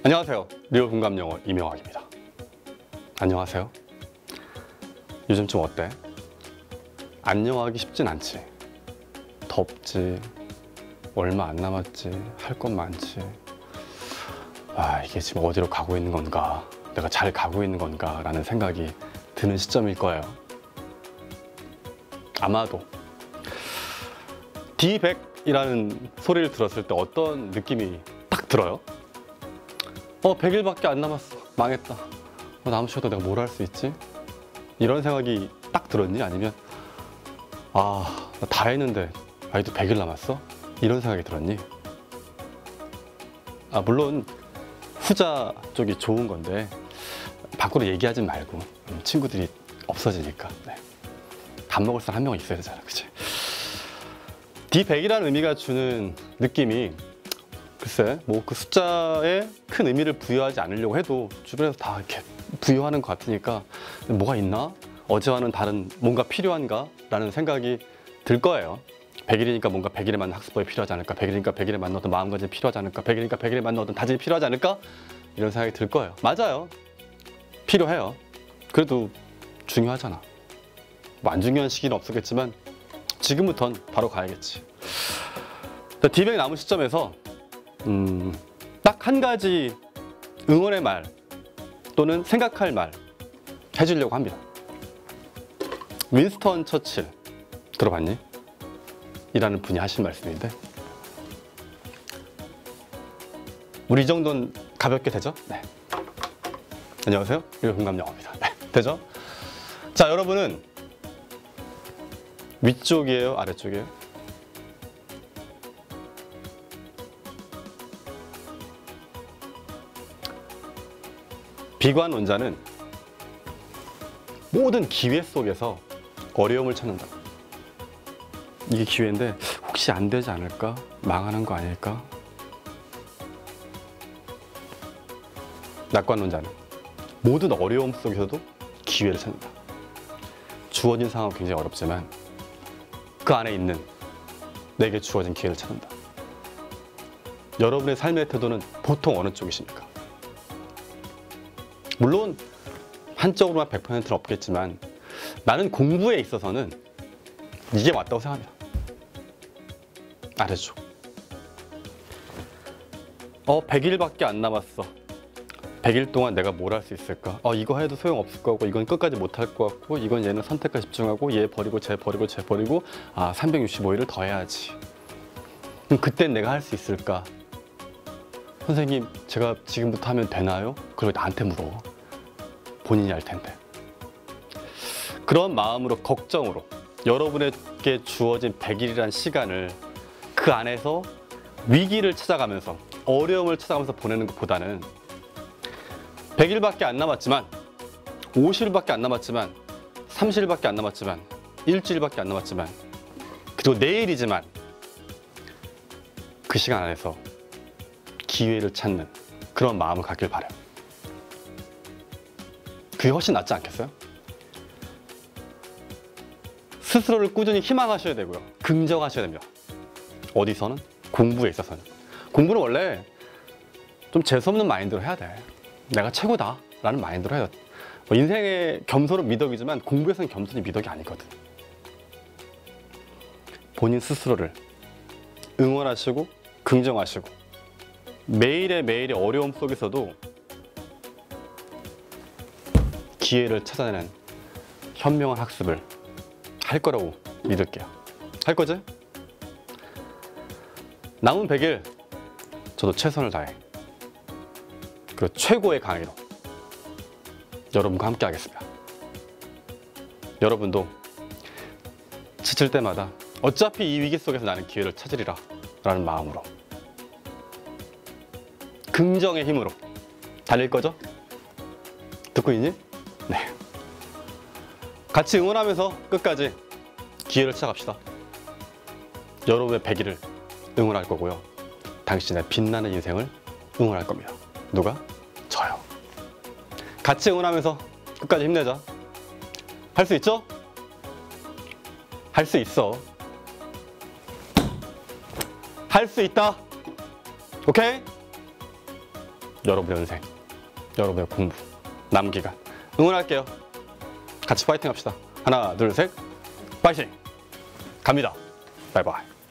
안녕하세요. 리얼 공감 영어 이명학입니다. 안녕하세요. 요즘 좀 어때? 안녕하기 쉽진 않지. 덥지, 얼마 안 남았지, 할 것 많지. 이게 지금 어디로 가고 있는 건가, 내가 잘 가고 있는 건가 라는 생각이 드는 시점일 거예요. 아마도 D100이라는 소리를 들었을 때 어떤 느낌이 딱 들어요? 100일밖에 안 남았어. 망했다. 남은 시간도 내가 뭘 할 수 있지? 이런 생각이 딱 들었니? 아니면 나 다 했는데 아직도 100일 남았어? 이런 생각이 들었니? 물론 후자 쪽이 좋은 건데 밖으로 얘기하지 말고 친구들이 없어지니까. 네. 밥 먹을 사람 한 명 있어야 되잖아, 그치? D100이라는 의미가 주는 느낌이 글쎄, 그 숫자에 큰 의미를 부여하지 않으려고 해도 주변에서 다 이렇게 부여하는 것 같으니까 뭐가 있나? 어제와는 다른 뭔가 필요한가? 라는 생각이 들 거예요. 100일이니까 뭔가 100일에 맞는 학습법이 필요하지 않을까? 100일이니까 100일에 맞는 어떤 마음가짐이 필요하지 않을까? 100일이니까 100일에 맞는 어떤 다짐이 필요하지 않을까? 이런 생각이 들 거예요. 맞아요. 필요해요. 그래도 중요하잖아. 안 중요한 시기는 없었겠지만 지금부턴 바로 가야겠지. D100 남은 시점에서 딱 한 가지 응원의 말 또는 생각할 말 해주려고 합니다. 윈스턴 처칠 들어봤니? 이라는 분이 하신 말씀인데 우리 이 정도는 가볍게 되죠? 네. 안녕하세요. 리얼 공감 영어입니다. 네. 되죠? 자, 여러분은 위쪽이에요? 아래쪽이에요? 비관론자는 모든 기회 속에서 어려움을 찾는다. 이게 기회인데 혹시 안 되지 않을까? 망하는 거 아닐까? 낙관론자는 모든 어려움 속에서도 기회를 찾는다. 주어진 상황은 굉장히 어렵지만 그 안에 있는 내게 주어진 기회를 찾는다. 여러분의 삶의 태도는 보통 어느 쪽이십니까? 물론 한쪽으로만 100%는 없겠지만 나는 공부에 있어서는 이게 맞다고 생각합니다. 아래쪽. 100일밖에 안 남았어. 100일 동안 내가 뭘 할 수 있을까? 이거 해도 소용없을 거고, 이건 끝까지 못 할 것 같고, 이건 얘는 선택과 집중하고, 얘 버리고, 쟤 버리고, 쟤 버리고, 365일을 더 해야지. 그럼 그땐 내가 할 수 있을까? 선생님, 제가 지금부터 하면 되나요? 그걸 나한테 물어. 본인이 알 텐데. 그런 마음으로, 걱정으로 여러분에게 주어진 100일이란 시간을 그 안에서 위기를 찾아가면서, 어려움을 찾아가면서 보내는 것보다는 100일밖에 안 남았지만, 50일밖에 안 남았지만, 30일밖에 안 남았지만, 일주일밖에 안 남았지만, 그리고 내일이지만 그 시간 안에서 기회를 찾는 그런 마음을 갖길 바라요. 그게 훨씬 낫지 않겠어요? 스스로를 꾸준히 희망하셔야 되고요. 긍정하셔야 됩니다. 어디서는? 공부에 있어서는. 공부는 원래 좀 재수없는 마인드로 해야 돼. 내가 최고다 라는 마인드로 해요. 인생의 겸손은 미덕이지만 공부에서는 겸손이 미덕이 아니거든. 본인 스스로를 응원하시고 긍정하시고 매일의 어려움 속에서도 기회를 찾아내는 현명한 학습을 할 거라고 믿을게요. 할 거지? 남은 100일 저도 최선을 다해 그리고 최고의 강의로 여러분과 함께 하겠습니다. 여러분도 지칠 때마다 어차피 이 위기 속에서 나는 기회를 찾으리라 라는 마음으로 긍정의 힘으로 달릴 거죠? 듣고 있니? 네. 같이 응원하면서 끝까지 기회를 찾아갑시다. 여러분의 100일을 응원할 거고요. 당신의 빛나는 인생을 응원할 겁니다. 누가? 저요. 같이 응원하면서 끝까지 힘내자. 할 수 있죠? 할 수 있어. 할 수 있다. 오케이? 여러분의 인생, 여러분의 공부, 남은 기간 응원할게요. 같이 파이팅 합시다. 하나, 둘, 셋, 파이팅! 갑니다. 바이바이.